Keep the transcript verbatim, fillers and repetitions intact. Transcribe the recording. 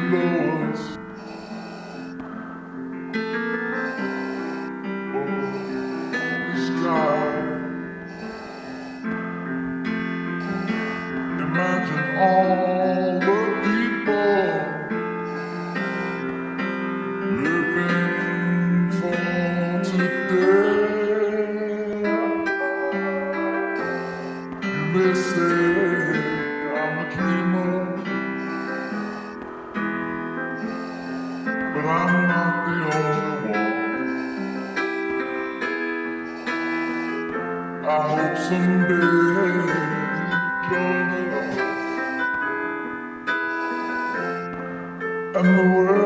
below us. The sky. Imagine all the people living for today. You may say I'm a dreamer, but I'm not the only one. I hope someday you join us and the world